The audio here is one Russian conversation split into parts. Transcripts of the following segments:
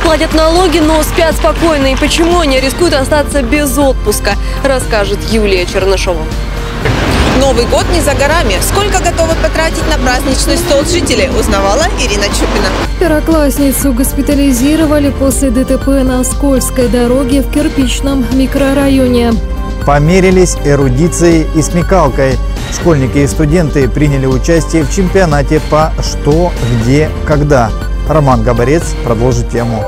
платят налоги, но спят спокойно. И почему они рискуют остаться без отпуска, расскажет Юлия Чернышова. Новый год не за горами. Сколько готовы потратить на праздничный стол жители, узнавала Ирина Чупина. Первоклассницу госпитализировали после ДТП на скользкой дороге в кирпичном микрорайоне. Померились эрудицией и смекалкой. Школьники и студенты приняли участие в чемпионате по «Что, где, когда». Роман Габарец продолжит тему.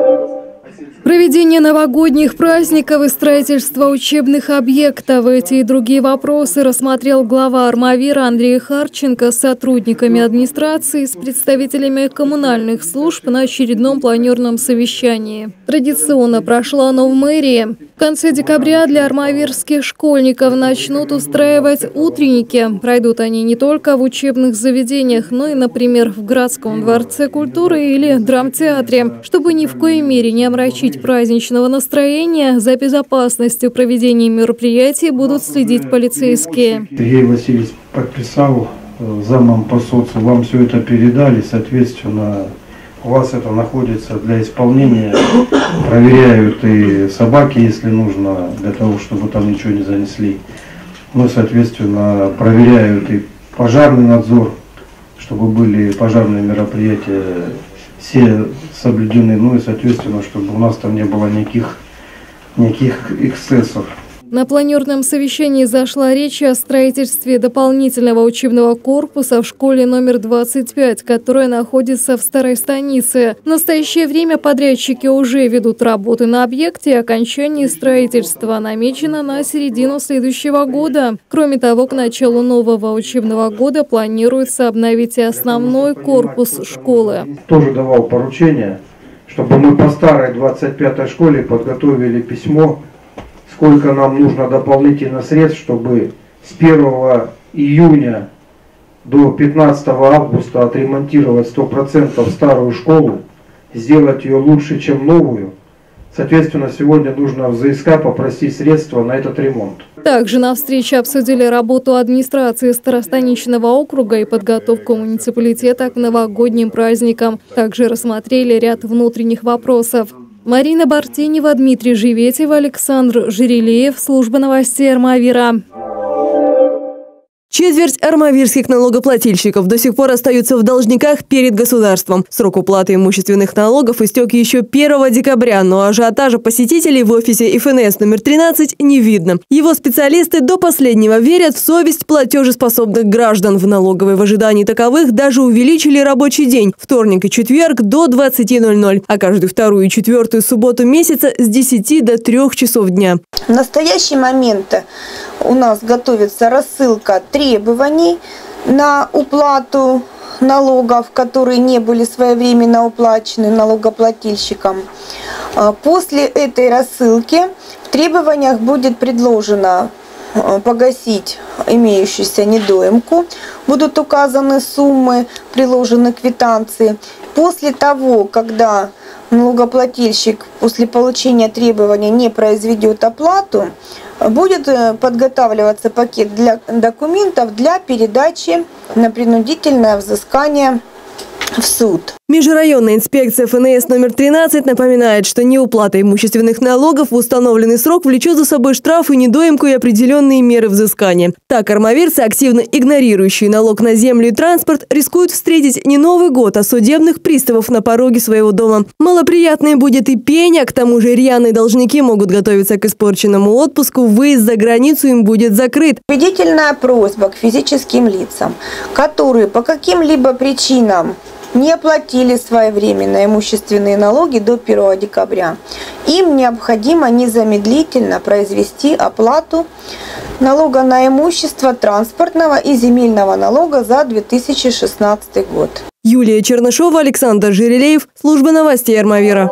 Проведение новогодних праздников и строительство учебных объектов. Эти и другие вопросы рассмотрел глава Армавира Андрей Харченко с сотрудниками администрации, с представителями коммунальных служб на очередном планерном совещании. Традиционно прошло оно в мэрии. В конце декабря для армавирских школьников начнут устраивать утренники. Пройдут они не только в учебных заведениях, но и, например, в Городском дворце культуры или драмтеатре. Чтобы ни в коей мере не омрачить праздничного настроения, за безопасностью проведения мероприятий будут следить полицейские. Сергей Васильевич подписал, замом по соцу, вам все это передали, соответственно, у вас это находится для исполнения, проверяют и собаки, если нужно, для того, чтобы там ничего не занесли. Ну, соответственно, проверяют и пожарный надзор, чтобы были пожарные мероприятия все соблюдены, ну и, соответственно, чтобы у нас там не было никаких эксцессов. На планерном совещании зашла речь о строительстве дополнительного учебного корпуса в школе номер 25, которая находится в Старой станице. В настоящее время подрядчики уже ведут работы на объекте, и окончание строительства намечено на середину следующего года. Кроме того, к началу нового учебного года планируется обновить и основной корпус школы. Тоже давал поручение, чтобы мы по старой 25-й школе подготовили письмо, сколько нам нужно дополнительно средств, чтобы с 1 июня до 15 августа отремонтировать 100% старую школу, сделать ее лучше, чем новую. Соответственно, сегодня нужно в ЗСК попросить средства на этот ремонт. Также на встрече обсудили работу администрации Старостаничного округа и подготовку муниципалитета к новогодним праздникам. Также рассмотрели ряд внутренних вопросов. Марина Бартенева, Дмитрий Живетев, Александр Жерелеев. Служба новостей Армавира. Четверть армавирских налогоплательщиков до сих пор остаются в должниках перед государством. Срок уплаты имущественных налогов истек еще 1 декабря, но ажиотажа посетителей в офисе ФНС номер 13 не видно. Его специалисты до последнего верят в совесть платежеспособных граждан. В налоговой в ожидании таковых даже увеличили рабочий день – вторник и четверг до 20:00, а каждую вторую и четвертую субботу месяца с 10 до 3 часов дня. В настоящий момент у нас готовится рассылка требований на уплату налогов, которые не были своевременно уплачены налогоплательщикам. После этой рассылки в требованиях будет предложено погасить имеющуюся недоимку. Будут указаны суммы, приложены квитанции. После того, когда налогоплательщик после получения требования не произведет оплату, будет подготавливаться пакет документов для передачи на принудительное взыскание в суд. Межрайонная инспекция ФНС номер 13 напоминает, что неуплата имущественных налогов в установленный срок влечет за собой штраф и недоимку и определенные меры взыскания. Так, армавирцы, активно игнорирующие налог на землю и транспорт, рискуют встретить не Новый год, а судебных приставов на пороге своего дома. Малоприятной будет и пеня, к тому же рьяные должники могут готовиться к испорченному отпуску, выезд за границу им будет закрыт. Убедительная просьба к физическим лицам, которые по каким-либо причинам не оплатили своевременно имущественные налоги до 1 декабря. Им необходимо незамедлительно произвести оплату налога на имущество, транспортного и земельного налога за 2016 год. Юлия Чернышова, Александр Жерелеев. Служба новостей Армавира.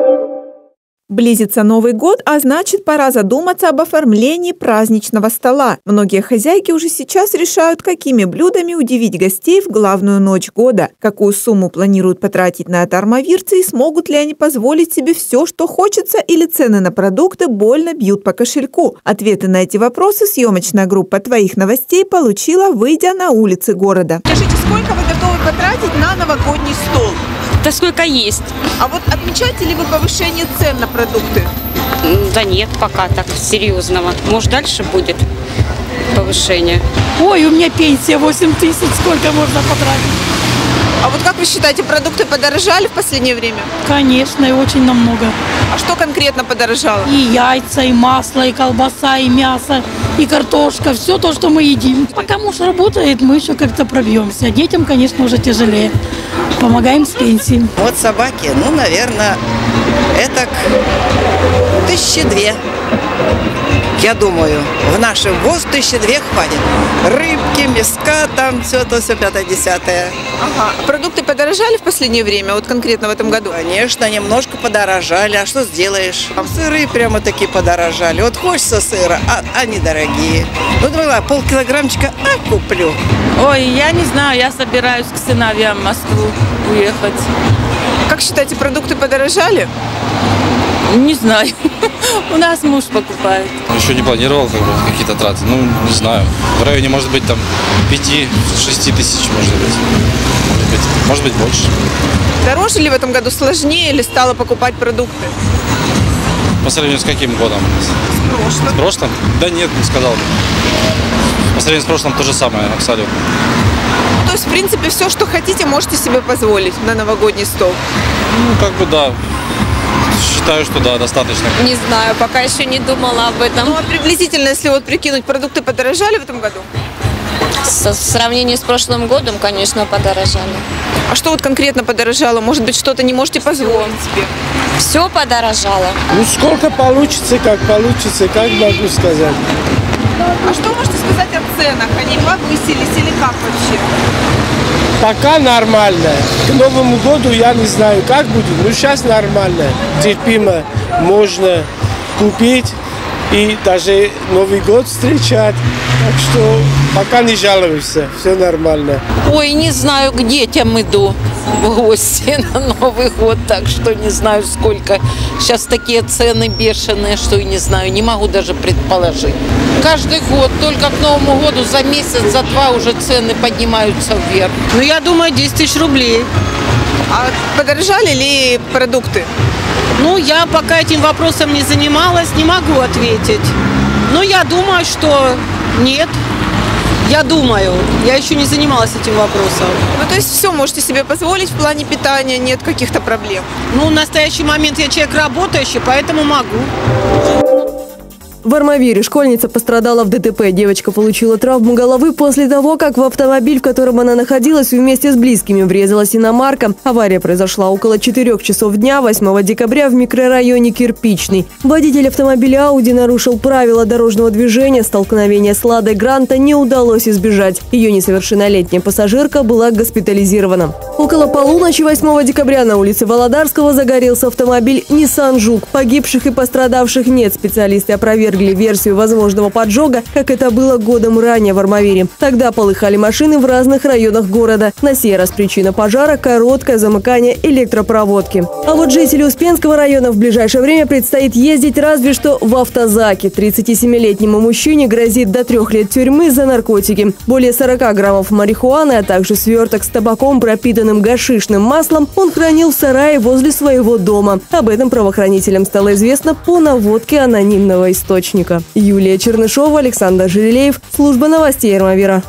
Близится Новый год, а значит, пора задуматься об оформлении праздничного стола. Многие хозяйки уже сейчас решают, какими блюдами удивить гостей в главную ночь года. Какую сумму планируют потратить на это армавирцы и смогут ли они позволить себе все, что хочется, или цены на продукты больно бьют по кошельку? Ответы на эти вопросы съемочная группа «Твоих новостей» получила, выйдя на улицы города. Скажите, сколько вы готовы потратить на новогодний стол? Да сколько есть. А вот отмечаете ли вы повышение цен на продукты? Да нет, пока так серьезного. Может, дальше будет повышение. Ой, у меня пенсия 8 тысяч, сколько можно потратить? А вот как вы считаете, продукты подорожали в последнее время? Конечно, и очень намного. А что конкретно подорожало? И яйца, и масло, и колбаса, и мясо, и картошка, все то, что мы едим. Пока муж работает, мы еще как-то пробьемся. Детям, конечно, уже тяжелее. Помогаем с пенсией. Вот собаки, ну, наверное, это 1002. Я думаю, в наш ВОЗ 1002 хватит. Рыбки, мяска, там все то, все 5-10. Ага. А продукты подорожали в последнее время, вот конкретно в этом году? Конечно, немножко подорожали. А что сделаешь? Там сыры прямо такие подорожали. Вот хочется сыра, а они дорогие. Ну, думала, полкилограммчика, куплю. Ой, я не знаю, я собираюсь к сыновьям в Москву уехать. Как считаете, продукты подорожали? Не знаю. У нас муж покупает. Еще не планировал какие-то траты. Ну, не знаю. В районе, может быть, там 5-6 тысяч, может быть, больше. Дороже ли в этом году, сложнее или стало покупать продукты? По сравнению с каким годом? С прошлым. С прошлым? Да нет, не сказал бы. По сравнению с прошлым то же самое, абсолютно. Ну, то есть, в принципе, все, что хотите, можете себе позволить на новогодний стол? Ну, как бы да. Считаю, что да, достаточно. Не знаю, пока еще не думала об этом. Ну, а приблизительно, если вот прикинуть, продукты подорожали в этом году? В сравнении с прошлым годом, конечно, подорожали. А что вот конкретно подорожало? Может быть, что-то не можете позволить себе? Все подорожало. Ну, сколько получится, как могу сказать. А что можете сказать о ценах? Они повысились или как вообще? Пока нормально. К Новому году я не знаю, как будет, но сейчас нормально. Терпимо можно купить и даже Новый год встречать. Так что пока не жалуемся, все нормально. Ой, не знаю, к детям иду в гости на Новый год, так что не знаю сколько. Сейчас такие цены бешеные, что и не знаю, не могу даже предположить. Каждый год, только к Новому году за месяц, за два уже цены поднимаются вверх. Ну, я думаю, 10 тысяч рублей. А подорожали ли продукты? Ну, я пока этим вопросом не занималась, не могу ответить. Но я думаю, что нет. Я думаю, я еще не занималась этим вопросом. Ну, то есть все можете себе позволить в плане питания, нет каких-то проблем? Ну, в настоящий момент я человек работающий, поэтому могу. В Армавире школьница пострадала в ДТП. Девочка получила травму головы после того, как в автомобиль, в котором она находилась, вместе с близкими врезалась иномарка. Авария произошла около 4 часов дня 8 декабря в микрорайоне Кирпичный. Водитель автомобиля Ауди нарушил правила дорожного движения. Столкновение с Ладой Гранта не удалось избежать. Ее несовершеннолетняя пассажирка была госпитализирована. Около полуночи 8 декабря на улице Володарского загорелся автомобиль Nissan Juke. Погибших и пострадавших нет. Специалисты опровергли версию возможного поджога, как это было годом ранее в Армавире. Тогда полыхали машины в разных районах города. На сей раз причина пожара – короткое замыкание электропроводки. А вот жителю Успенского района в ближайшее время предстоит ездить разве что в автозаке. 37-летнему мужчине грозит до 3 лет тюрьмы за наркотики. Более 40 граммов марихуаны, а также сверток с табаком, пропитанным гашишным маслом, он хранил в сарае возле своего дома. Об этом правоохранителям стало известно по наводке анонимного источника. Юлия Чернышова, Александр Жерелеев, служба новостей Армавира.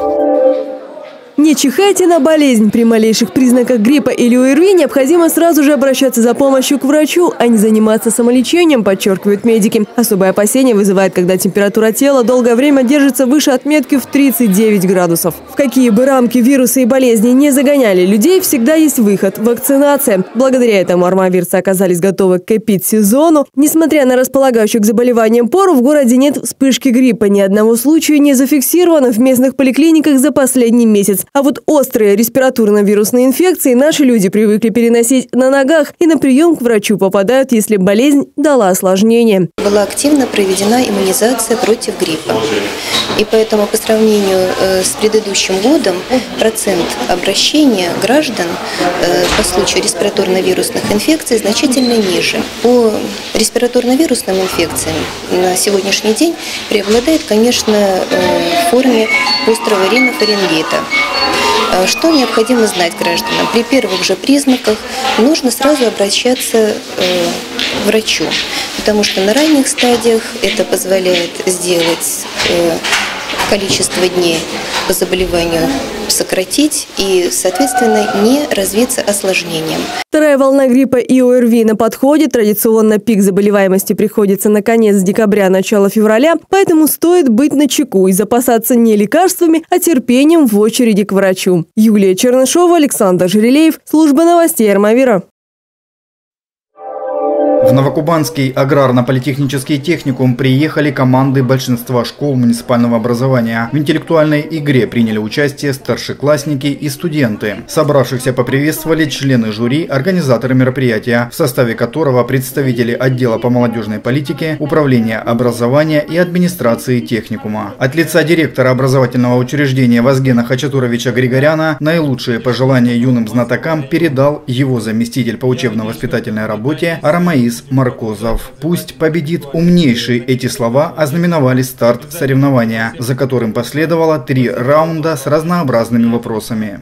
Не чихайте на болезнь. При малейших признаках гриппа или ОРВИ необходимо сразу же обращаться за помощью к врачу, а не заниматься самолечением, подчеркивают медики. Особое опасение вызывает, когда температура тела долгое время держится выше отметки в 39 градусов. В какие бы рамки вирусы и болезни не загоняли людей, всегда есть выход – вакцинация. Благодаря этому армавирцы оказались готовы к эпидсезону. Несмотря на располагающую к заболеваниям пору, в городе нет вспышки гриппа. Ни одного случая не зафиксировано в местных поликлиниках за последний месяц. А вот острые респираторно-вирусные инфекции наши люди привыкли переносить на ногах и на прием к врачу попадают, если болезнь дала осложнение. Была активно проведена иммунизация против гриппа. И поэтому по сравнению с предыдущим годом процент обращения граждан по случаю респираторно-вирусных инфекций значительно ниже. По респираторно-вирусным инфекциям на сегодняшний день преобладает, конечно, в форме острого ринофарингита. Что необходимо знать гражданам? При первых же признаках нужно сразу обращаться к врачу, потому что на ранних стадиях это позволяет сделать количество дней по заболеванию сократить и, соответственно, не развиться осложнением. Вторая волна гриппа и ОРВИ на подходе. Традиционно пик заболеваемости приходится на конец декабря, начало февраля, поэтому стоит быть начеку и запасаться не лекарствами, а терпением в очереди к врачу. Юлия Чернышова, Александр Жерелеев, служба новостей Армавира. В Новокубанский аграрно-политехнический техникум приехали команды большинства школ муниципального образования. В интеллектуальной игре приняли участие старшеклассники и студенты. Собравшихся поприветствовали члены жюри, организаторы мероприятия, в составе которого представители отдела по молодежной политике, управления образования и администрации техникума. От лица директора образовательного учреждения Вазгена Хачатуровича Григоряна наилучшие пожелания юным знатокам передал его заместитель по учебно-воспитательной работе Арамаис Маркозов. «Пусть победит умнейший» – эти слова ознаменовали старт соревнования, за которым последовало 3 раунда с разнообразными вопросами.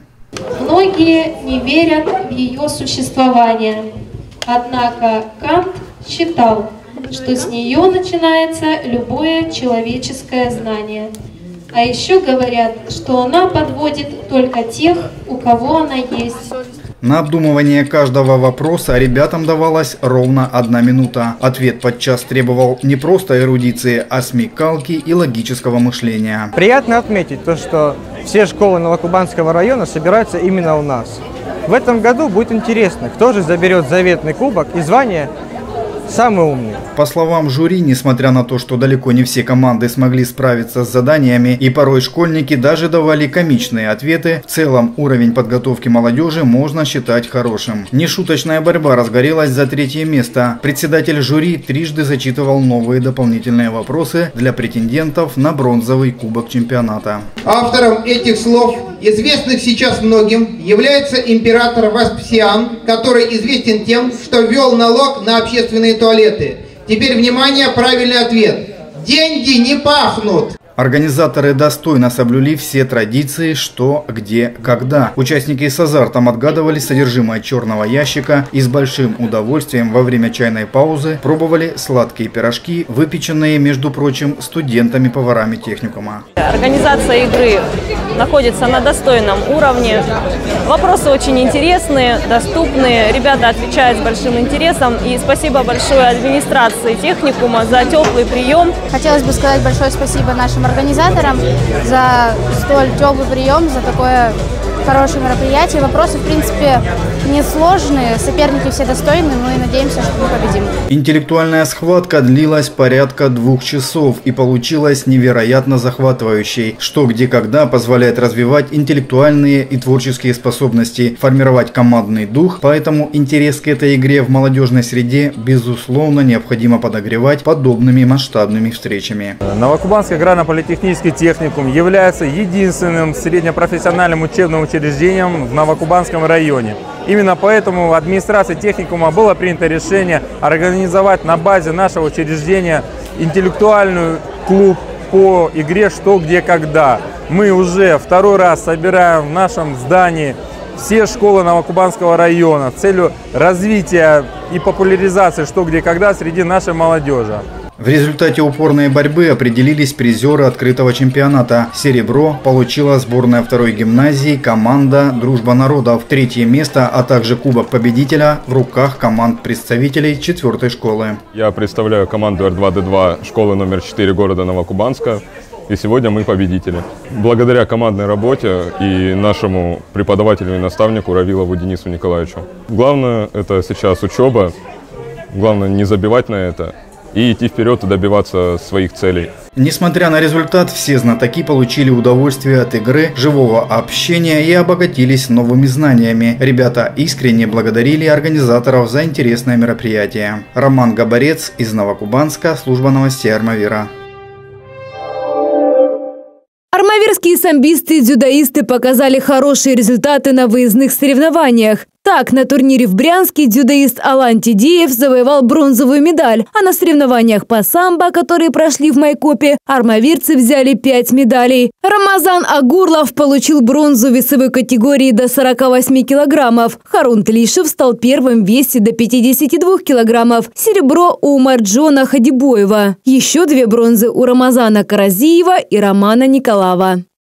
Многие не верят в ее существование, однако Кант считал, что с нее начинается любое человеческое знание. А еще говорят, что она подводит только тех, у кого она есть. На обдумывание каждого вопроса ребятам давалась ровно 1 минута. Ответ подчас требовал не просто эрудиции, а смекалки и логического мышления. Приятно отметить то, что все школы Новокубанского района собираются именно у нас. В этом году будет интересно, кто же заберет заветный кубок и звание «Самый умный». По словам жюри, несмотря на то, что далеко не все команды смогли справиться с заданиями, и порой школьники даже давали комичные ответы, в целом уровень подготовки молодежи можно считать хорошим. Нешуточная борьба разгорелась за 3-е место. Председатель жюри трижды зачитывал новые дополнительные вопросы для претендентов на бронзовый кубок чемпионата. Автором этих слов, известных сейчас многим, является император Веспасиан, который известен тем, что ввел налог на общественные туалеты. Теперь, внимание, правильный ответ. Деньги не пахнут. Организаторы достойно соблюли все традиции «что, где, когда». Участники с азартом отгадывали содержимое черного ящика и с большим удовольствием во время чайной паузы пробовали сладкие пирожки, выпеченные, между прочим, студентами-поварами техникума. Организация игры находится на достойном уровне. Вопросы очень интересные, доступные. Ребята отвечают с большим интересом. И спасибо большое администрации техникума за теплый прием. Хотелось бы сказать большое спасибо нашим организаторам за столь теплый прием, за такое хорошее мероприятие. Вопросы, в принципе, несложные, соперники все достойны, мы надеемся, что мы победим. Интеллектуальная схватка длилась порядка 2 часов и получилась невероятно захватывающей. «Что, где, когда» позволяет развивать интеллектуальные и творческие способности, формировать командный дух, поэтому интерес к этой игре в молодежной среде, безусловно, необходимо подогревать подобными масштабными встречами. Новокубанский аграрно-политехнический техникум является единственным среднепрофессиональным учебным учреждением в Новокубанском районе. Именно поэтому администрацией техникума было принято решение организовать на базе нашего учреждения интеллектуальный клуб по игре «Что, где, когда». Мы уже 2-й раз собираем в нашем здании все школы Новокубанского района с целью развития и популяризации «Что, где, когда» среди нашей молодежи. В результате упорной борьбы определились призеры открытого чемпионата. Серебро получила сборная 2-й гимназии команда «Дружба народов». 3-е место, а также кубок победителя в руках команд представителей 4-й школы. Я представляю команду R2D2 школы номер 4 города Новокубанска. И сегодня мы победители. Благодаря командной работе и нашему преподавателю и наставнику Равилову Денису Николаевичу. Главное это сейчас учеба, главное не забивать на это и идти вперед и добиваться своих целей. Несмотря на результат, все знатоки получили удовольствие от игры, живого общения и обогатились новыми знаниями. Ребята искренне благодарили организаторов за интересное мероприятие. Роман Габарец из Новокубанска, служба новостей Армавира. Армавирские самбисты и дзюдоисты показали хорошие результаты на выездных соревнованиях. Так, на турнире в Брянске дзюдоист Алан Тидеев завоевал бронзовую медаль, а на соревнованиях по самбо, которые прошли в Майкопе, армавирцы взяли 5 медалей. Рамазан Агурлов получил бронзу в весовой категории до 48 килограммов. Харун Тлишев стал первым в весе до 52 килограммов. Серебро у Марджона Хадибоева. Еще 2 бронзы у Рамазана Каразиева и Романа Николаева.